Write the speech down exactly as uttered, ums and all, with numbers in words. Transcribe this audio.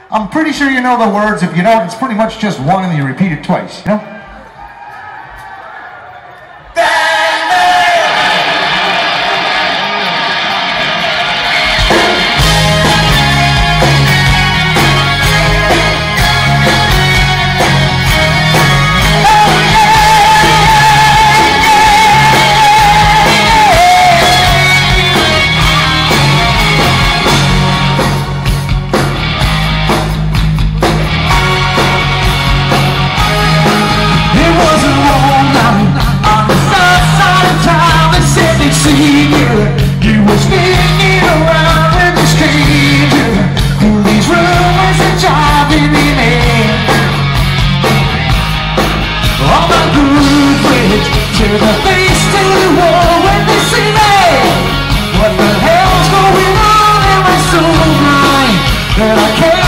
I'm pretty sure you know the words. If you don't, it's pretty much just one and you repeat it twice, you know? You were sneaking around with a stranger. All these rumors are driving me mad. All my good friends turn their face to the wall when they see me. What the hell's going on? Am I so blind that I can't